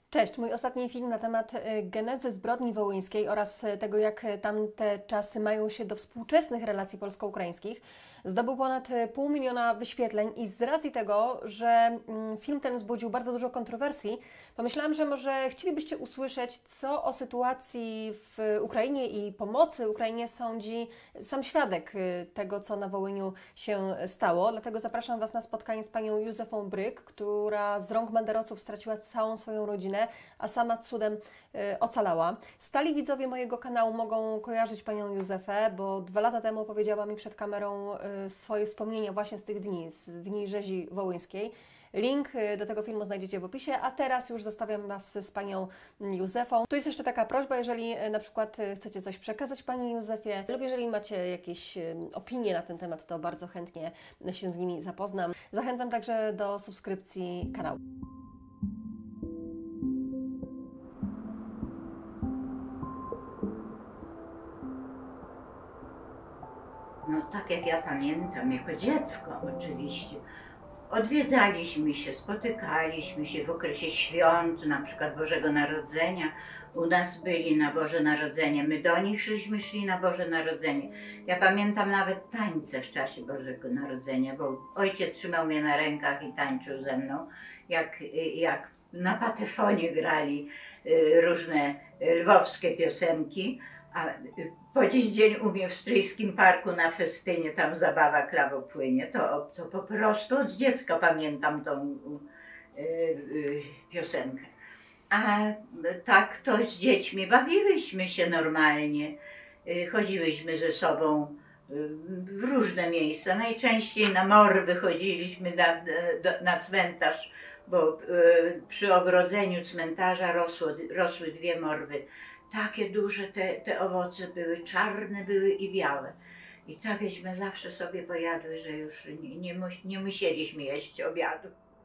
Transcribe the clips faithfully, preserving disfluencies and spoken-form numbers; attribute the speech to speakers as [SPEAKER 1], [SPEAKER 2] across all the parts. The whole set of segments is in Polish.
[SPEAKER 1] Cześć, mój ostatni film na temat y, genezy zbrodni wołyńskiej oraz y, tego, jak y, tamte czasy mają się do współczesnych relacji polsko-ukraińskich, zdobył ponad y, pół miliona wyświetleń i z racji tego, że mm, film ten wzbudził bardzo dużo kontrowersji, pomyślałam, że może chcielibyście usłyszeć, co o sytuacji w Ukrainie i pomocy Ukrainie sądzi sam świadek y, tego, co na Wołyniu się stało. Dlatego zapraszam Was na spotkanie z panią Józefą Bryk, która z rąk banderowców straciła całą swoją rodzinę, a sama cudem y, ocalała. Stali widzowie mojego kanału mogą kojarzyć panią Józefę, bo dwa lata temu opowiedziała mi przed kamerą y, swoje wspomnienia właśnie z tych dni, z dni rzezi wołyńskiej. Link y, do tego filmu znajdziecie w opisie, a teraz już zostawiam Was z panią Józefą. Tu jest jeszcze taka prośba, jeżeli y, na przykład y, chcecie coś przekazać pani Józefie lub jeżeli macie jakieś y, opinie na ten temat, to bardzo chętnie się z nimi zapoznam. Zachęcam także do subskrypcji kanału.
[SPEAKER 2] No tak jak ja pamiętam, jako dziecko oczywiście, odwiedzaliśmy się, spotykaliśmy się w okresie świąt, na przykład Bożego Narodzenia. U nas byli na Boże Narodzenie, my do nich szliśmy, szli na Boże Narodzenie. Ja pamiętam nawet tańce w czasie Bożego Narodzenia, bo ojciec trzymał mnie na rękach i tańczył ze mną, jak, jak na patefonie grali różne lwowskie piosenki. A po dziś dzień u mnie w Stryjskim Parku na festynie, tam zabawa Klawo płynie, to, to po prostu od dziecka pamiętam tą y, y, piosenkę. A tak to z dziećmi bawiłyśmy się normalnie, y, chodziłyśmy ze sobą y, w różne miejsca, najczęściej na mory wychodziliśmy na, do, na cmentarz, bo y, przy ogrodzeniu cmentarza rosło, rosły dwie morwy. Takie duże te, te owoce były, czarne były i białe. I takieśmy zawsze sobie pojadły, że już nie, nie, nie musieliśmy jeść obiadu.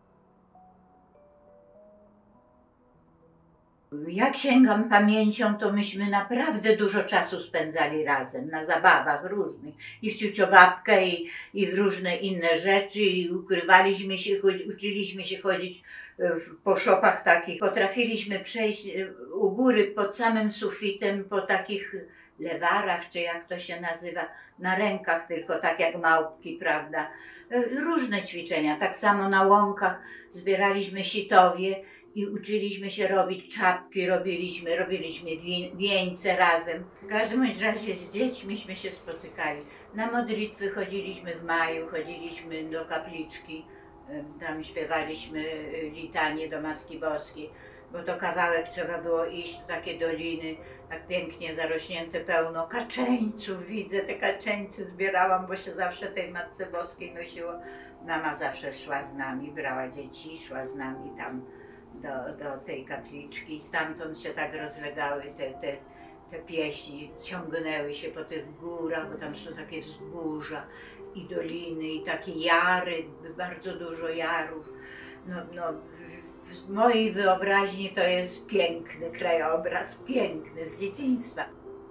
[SPEAKER 2] Jak sięgam pamięcią, to myśmy naprawdę dużo czasu spędzali razem, na zabawach różnych. I w ciuciobabkę, i, i w różne inne rzeczy, i ukrywaliśmy się, uczyliśmy się chodzić po szopach takich. Potrafiliśmy przejść u góry pod samym sufitem, po takich lewarach, czy jak to się nazywa, na rękach tylko, tak jak małpki, prawda. Różne ćwiczenia, tak samo na łąkach zbieraliśmy sitowie, i uczyliśmy się robić czapki, robiliśmy, robiliśmy wieńce razem. W każdym razie z dziećmiśmy się spotykali. Na modlitwy chodziliśmy w maju, chodziliśmy do kapliczki, tam śpiewaliśmy litanię do Matki Boskiej, bo to kawałek trzeba było iść do takie doliny, tak pięknie zarośnięte, pełno kaczeńców. Widzę, te kaczeńce zbierałam, bo się zawsze tej Matce Boskiej nosiło. Mama zawsze szła z nami, brała dzieci, szła z nami tam Do, do tej kapliczki, stamtąd się tak rozlegały te, te, te pieśni, ciągnęły się po tych górach, bo tam są takie wzgórza i doliny i takie jary, bardzo dużo jarów. No, no, w, w mojej wyobraźni to jest piękny krajobraz, piękny, z dzieciństwa.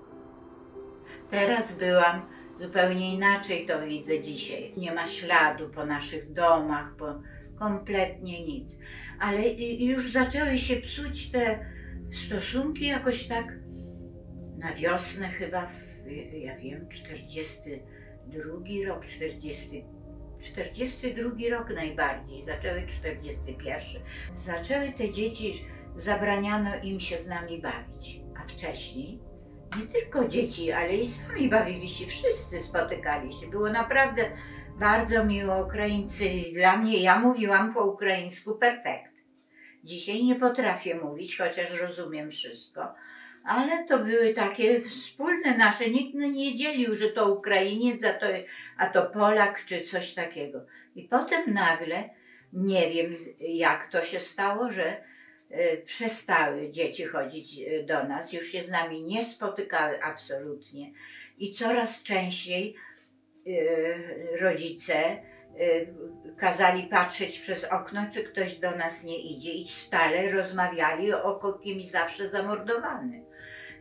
[SPEAKER 2] Teraz byłam, zupełnie inaczej to widzę dzisiaj. Nie ma śladu po naszych domach, po kompletnie nic. Ale już zaczęły się psuć te stosunki jakoś tak na wiosnę chyba, w, ja wiem, czterdziesty drugi rok, czterdziesty, czterdziesty drugi rok najbardziej, zaczęły czterdziesty pierwszy. Zaczęły te dzieci, zabraniano im się z nami bawić, a wcześniej nie tylko dzieci, ale i sami bawili się, wszyscy spotykali się. Było naprawdę bardzo miło. Ukraińcy, dla mnie, ja mówiłam po ukraińsku perfekt. Dzisiaj nie potrafię mówić, chociaż rozumiem wszystko, ale to były takie wspólne nasze, nikt nie dzielił, że to Ukrainiec, a to, a to Polak, czy coś takiego. I potem nagle, nie wiem jak to się stało, że y, przestały dzieci chodzić do nas, już się z nami nie spotykały absolutnie i coraz częściej y, rodzice kazali patrzeć przez okno, czy ktoś do nas nie idzie i stale rozmawiali o kimś zawsze zamordowanym.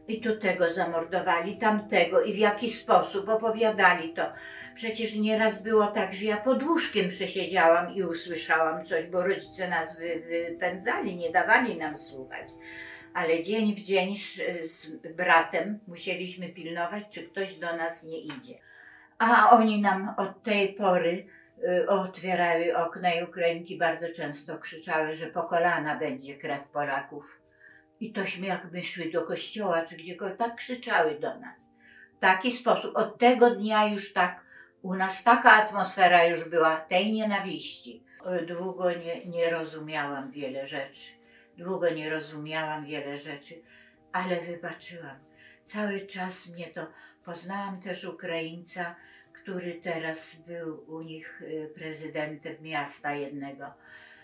[SPEAKER 2] I tu tego zamordowali, tamtego i w jaki sposób opowiadali to. Przecież nieraz było tak, że ja pod łóżkiem przesiedziałam i usłyszałam coś, bo rodzice nas wy, wypędzali, nie dawali nam słuchać. Ale dzień w dzień z, z bratem musieliśmy pilnować, czy ktoś do nas nie idzie. A oni nam od tej pory y, otwierały okna i Ukrainki bardzo często krzyczały, że po kolana będzie krew Polaków. I tośmy jakby szły do kościoła, czy gdziekolwiek, tak krzyczały do nas. W taki sposób, od tego dnia już tak, u nas taka atmosfera już była tej nienawiści. Długo nie, nie rozumiałam wiele rzeczy, długo nie rozumiałam wiele rzeczy, ale wybaczyłam. Cały czas mnie to, poznałam też Ukraińca, który teraz był u nich prezydentem miasta jednego.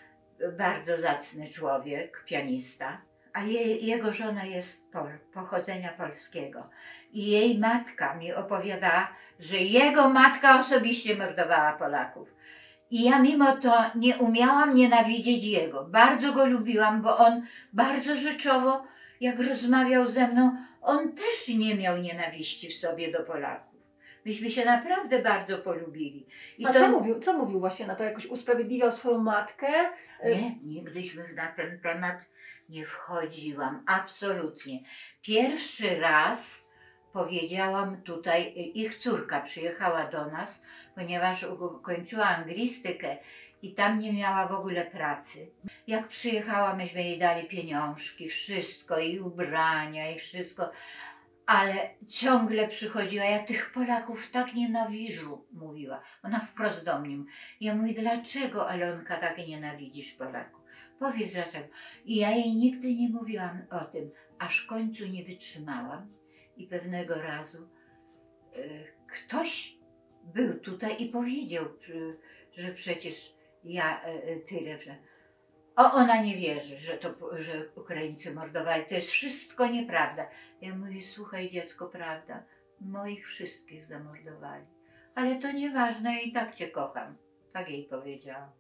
[SPEAKER 2] Bardzo zacny człowiek, pianista. A jej, jego żona jest Pol, pochodzenia polskiego. I jej matka mi opowiadała, że jego matka osobiście mordowała Polaków. I ja mimo to nie umiałam nienawidzieć jego. Bardzo go lubiłam, bo on bardzo rzeczowo, jak rozmawiał ze mną, on też nie miał nienawiści w sobie do Polaków. Myśmy się naprawdę bardzo polubili. I
[SPEAKER 1] A
[SPEAKER 2] to...
[SPEAKER 1] co mówił, co mówił właśnie na to? Jakoś usprawiedliwiał swoją matkę?
[SPEAKER 2] Nie, nigdyśmy na ten temat nie wchodziłam, absolutnie. Pierwszy raz powiedziałam tutaj, ich córka przyjechała do nas, ponieważ kończyła anglistykę i tam nie miała w ogóle pracy. Jak przyjechała, myśmy jej dali pieniążki, wszystko, i ubrania, i wszystko, ale ciągle przychodziła, ja tych Polaków tak nienawidzę, mówiła. Ona wprost do mnie. Ja mówię, dlaczego, Alonka, tak nienawidzisz Polaków? Powiedz dlaczego. I ja jej nigdy nie mówiłam o tym, aż w końcu nie wytrzymałam i pewnego razu y, ktoś był tutaj i powiedział, y, że przecież ja y, tyle, że... O, ona nie wierzy, że, to, że Ukraińcy mordowali. To jest wszystko nieprawda. Ja mówię, słuchaj dziecko, prawda, moich wszystkich zamordowali. Ale to nieważne, ja i tak cię kocham. Tak jej powiedziałam.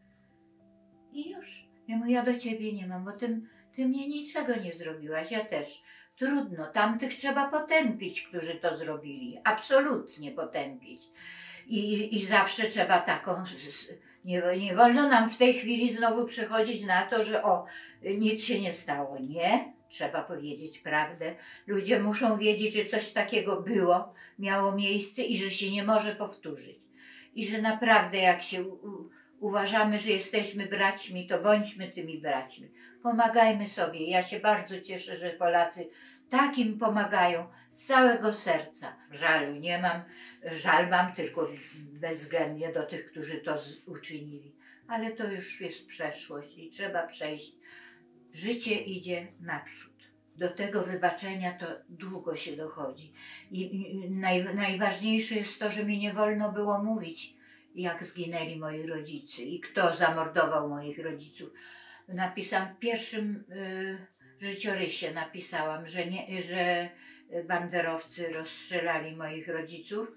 [SPEAKER 2] I już. Ja mówię, ja do ciebie nie mam, bo ty, ty mnie niczego nie zrobiłaś, ja też. Trudno, tamtych trzeba potępić, którzy to zrobili. Absolutnie potępić. I, i zawsze trzeba taką... Nie, nie wolno nam w tej chwili znowu przechodzić na to, że o, nic się nie stało. Nie, trzeba powiedzieć prawdę. Ludzie muszą wiedzieć, że coś takiego było, miało miejsce i że się nie może powtórzyć. I że naprawdę jak się u, uważamy, że jesteśmy braćmi, to bądźmy tymi braćmi. Pomagajmy sobie. Ja się bardzo cieszę, że Polacy takim pomagają z całego serca. Żalu nie mam, żal mam tylko bezwzględnie do tych, którzy to uczynili. Ale to już jest przeszłość i trzeba przejść. Życie idzie naprzód. Do tego wybaczenia to długo się dochodzi. I naj, najważniejsze jest to, że mi nie wolno było mówić, jak zginęli moi rodzice i kto zamordował moich rodziców. Napisałam w pierwszym y, życiorysie, napisałam, że, nie, że banderowcy rozstrzelali moich rodziców.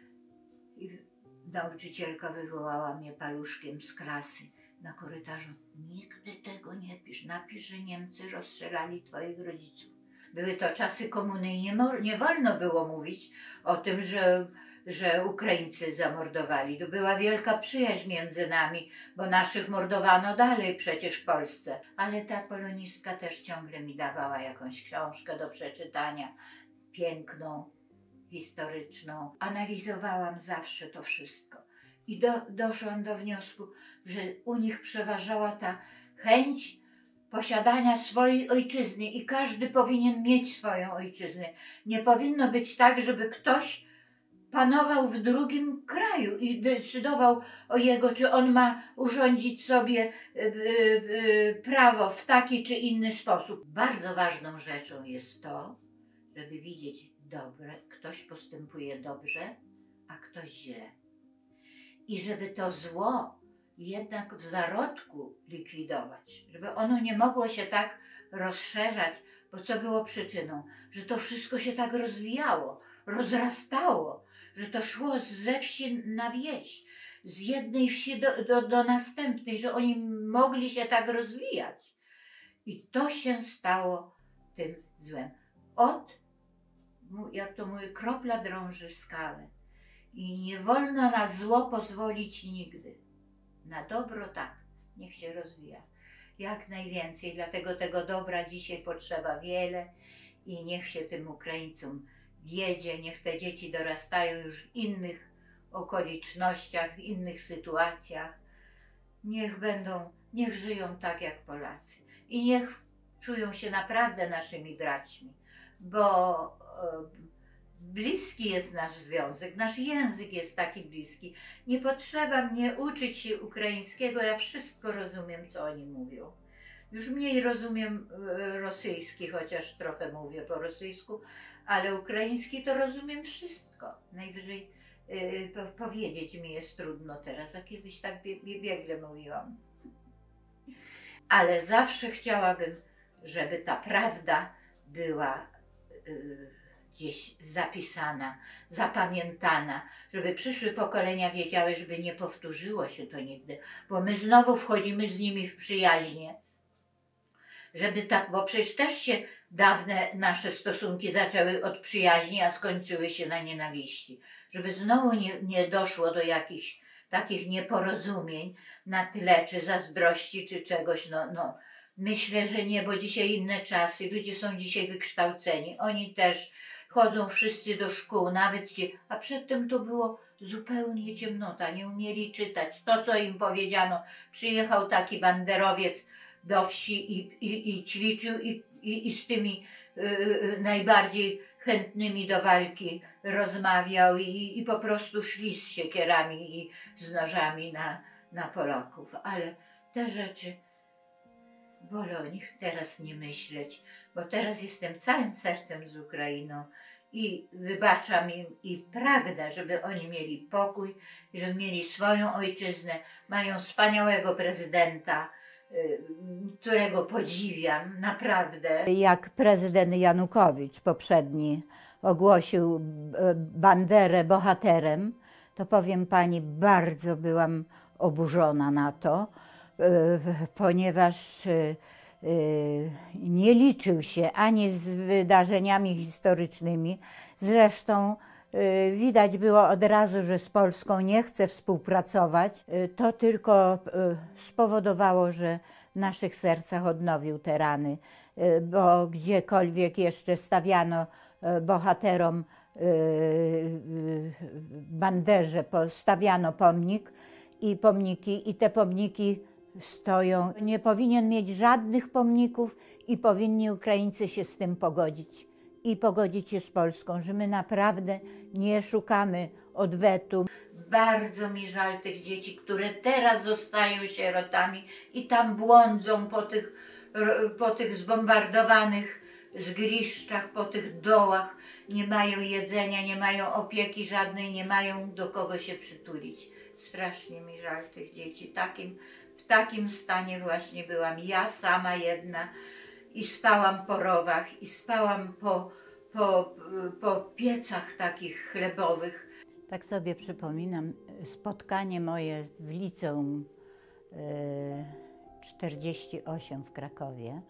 [SPEAKER 2] I nauczycielka wywołała mnie paluszkiem z klasy na korytarzu. Nigdy tego nie pisz, napisz, że Niemcy rozstrzelali twoich rodziców. Były to czasy komuny i nie, nie wolno było mówić o tym, że że Ukraińcy zamordowali. To była wielka przyjaźń między nami, bo naszych mordowano dalej przecież w Polsce. Ale ta polonistka też ciągle mi dawała jakąś książkę do przeczytania, piękną, historyczną. Analizowałam zawsze to wszystko i do, doszłam do wniosku, że u nich przeważała ta chęć posiadania swojej ojczyzny i każdy powinien mieć swoją ojczyznę. Nie powinno być tak, żeby ktoś panował w drugim kraju i decydował o jego, czy on ma urządzić sobie y, y, y, prawo w taki czy inny sposób. Bardzo ważną rzeczą jest to, żeby widzieć dobre, ktoś postępuje dobrze, a ktoś źle. I żeby to zło jednak w zarodku likwidować, żeby ono nie mogło się tak rozszerzać, bo co było przyczyną? Że to wszystko się tak rozwijało, rozrastało, że to szło ze wsi na wieś, z jednej wsi do, do, do następnej, że oni mogli się tak rozwijać. I to się stało tym złem. Od jak to mówię, kropla drąży skałę. I nie wolno na zło pozwolić nigdy. Na dobro tak, niech się rozwija. Jak najwięcej, dlatego tego dobra dzisiaj potrzeba wiele i niech się tym Ukraińcom wiedzie, niech te dzieci dorastają już w innych okolicznościach, w innych sytuacjach. Niech będą, niech żyją tak jak Polacy i niech czują się naprawdę naszymi braćmi, bo e, bliski jest nasz związek, nasz język jest taki bliski. Nie potrzeba mnie uczyć się ukraińskiego, ja wszystko rozumiem, co oni mówią. Już mniej rozumiem rosyjski, chociaż trochę mówię po rosyjsku, ale ukraiński to rozumiem wszystko. Najwyżej yy, powiedzieć mi jest trudno teraz, a kiedyś tak bie biegle mówiłam. Ale zawsze chciałabym, żeby ta prawda była yy, gdzieś zapisana, zapamiętana, żeby przyszłe pokolenia wiedziały, żeby nie powtórzyło się to nigdy, bo my znowu wchodzimy z nimi w przyjaźnie. Żeby tak, bo przecież też się dawne nasze stosunki zaczęły od przyjaźni, a skończyły się na nienawiści. Żeby znowu nie, nie doszło do jakichś takich nieporozumień na tle, czy zazdrości, czy czegoś, no, no. Myślę, że nie, bo dzisiaj inne czasy, ludzie są dzisiaj wykształceni, oni też chodzą wszyscy do szkół, nawet ci, a przedtem to było zupełnie ciemnota, nie umieli czytać. To, co im powiedziano, przyjechał taki banderowiec do wsi i, i, i ćwiczył i, i, i z tymi y, najbardziej chętnymi do walki rozmawiał i, i po prostu szli z siekierami i z nożami na, na Polaków. Ale te rzeczy wolę o nich teraz nie myśleć, bo teraz jestem całym sercem z Ukrainą i wybaczam im i pragnę, żeby oni mieli pokój, żeby mieli swoją ojczyznę, mają wspaniałego prezydenta, którego podziwiam naprawdę.
[SPEAKER 3] Jak prezydent Janukowicz poprzedni ogłosił Banderę bohaterem, to powiem pani, bardzo byłam oburzona na to, ponieważ nie liczył się ani z wydarzeniami historycznymi. Zresztą widać było od razu, że z Polską nie chce współpracować. To tylko spowodowało, że w naszych sercach odnowił te rany, bo gdziekolwiek jeszcze stawiano bohaterom Banderze, stawiano pomnik i pomniki, i te pomniki stoją. Nie powinien mieć żadnych pomników i powinni Ukraińcy się z tym pogodzić. I pogodzić się z Polską, że my naprawdę nie szukamy odwetu.
[SPEAKER 2] Bardzo mi żal tych dzieci, które teraz zostają sierotami i tam błądzą po tych, po tych zbombardowanych zgliszczach, po tych dołach. Nie mają jedzenia, nie mają opieki żadnej, nie mają do kogo się przytulić. Strasznie mi żal tych dzieci. Takim, w takim stanie właśnie byłam ja sama jedna. I spałam po rowach, i spałam po, po, po piecach takich chlebowych.
[SPEAKER 3] Tak sobie przypominam spotkanie moje w liceum czterdzieści osiem w Krakowie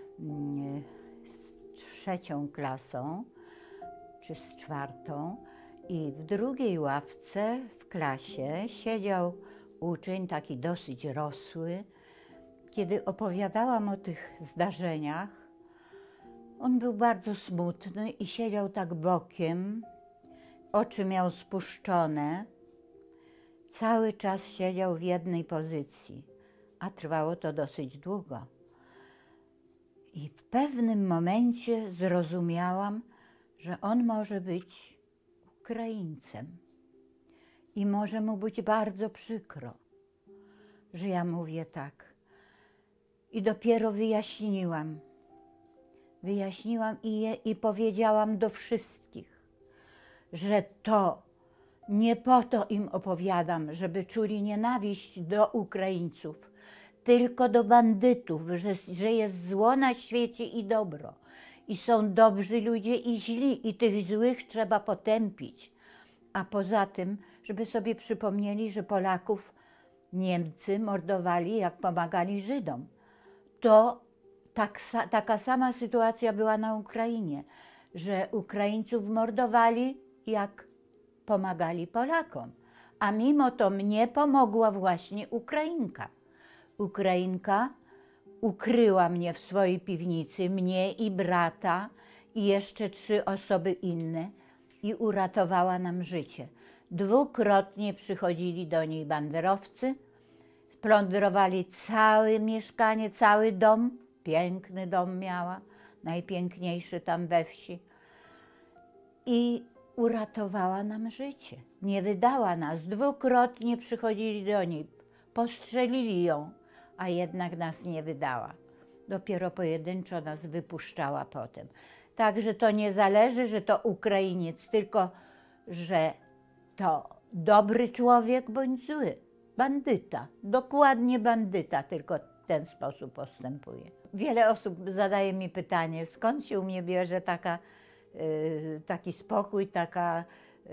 [SPEAKER 3] z trzecią klasą, czy z czwartą. I w drugiej ławce w klasie siedział uczeń, taki dosyć rosły. Kiedy opowiadałam o tych zdarzeniach, on był bardzo smutny i siedział tak bokiem, oczy miał spuszczone. Cały czas siedział w jednej pozycji, a trwało to dosyć długo. I w pewnym momencie zrozumiałam, że on może być Ukraińcem i może mu być bardzo przykro, że ja mówię tak. I dopiero wyjaśniłam, wyjaśniłam i, je, i powiedziałam do wszystkich, że to nie po to im opowiadam, żeby czuli nienawiść do Ukraińców, tylko do bandytów, że, że jest zło na świecie i dobro. I są dobrzy ludzie i źli, i tych złych trzeba potępić. A poza tym, żeby sobie przypomnieli, że Polaków Niemcy mordowali, jak pomagali Żydom. To tak, taka sama sytuacja była na Ukrainie, że Ukraińców mordowali, jak pomagali Polakom. A mimo to mnie pomogła właśnie Ukrainka. Ukrainka ukryła mnie w swojej piwnicy, mnie i brata i jeszcze trzy osoby inne i uratowała nam życie. Dwukrotnie przychodzili do niej banderowcy, splądrowali całe mieszkanie, cały dom. Piękny dom miała, najpiękniejszy tam we wsi. I uratowała nam życie. Nie wydała nas. Dwukrotnie przychodzili do niej, postrzelili ją, a jednak nas nie wydała. Dopiero pojedynczo nas wypuszczała potem. Także to nie zależy, że to Ukrainiec, tylko że to dobry człowiek bądź zły. Bandyta, dokładnie bandyta, tylko w ten sposób postępuje. Wiele osób zadaje mi pytanie, skąd się u mnie bierze taka, yy, taki spokój, taka yy,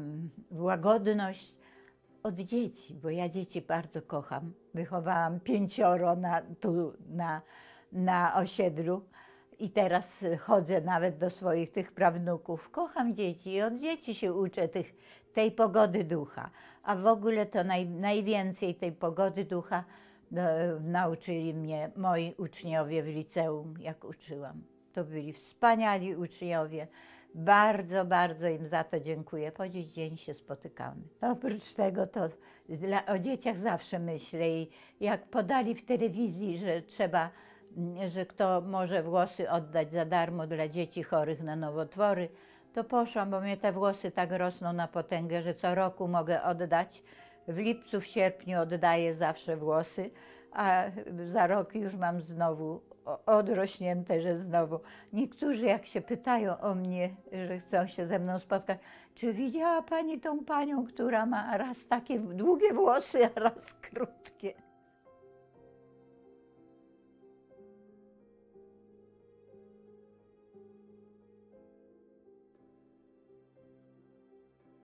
[SPEAKER 3] łagodność. Od dzieci, bo ja dzieci bardzo kocham. Wychowałam pięcioro na, tu na, na osiedlu i teraz chodzę nawet do swoich tych prawnuków. Kocham dzieci i od dzieci się uczę tych, tej pogody ducha. A w ogóle to naj, najwięcej tej pogody ducha no, nauczyli mnie moi uczniowie w liceum, jak uczyłam. To byli wspaniali uczniowie. Bardzo, bardzo im za to dziękuję. Po dziś dzień się spotykamy. Oprócz tego to dla, o dzieciach zawsze myślę i jak podali w telewizji, że trzeba, że kto może włosy oddać za darmo dla dzieci chorych na nowotwory, to poszłam, bo mnie te włosy tak rosną na potęgę, że co roku mogę oddać. W lipcu, w sierpniu oddaję zawsze włosy, a za rok już mam znowu odrośnięte, że znowu. Niektórzy jak się pytają o mnie, że chcą się ze mną spotkać, czy widziała pani tą panią, która ma raz takie długie włosy, a raz krótkie?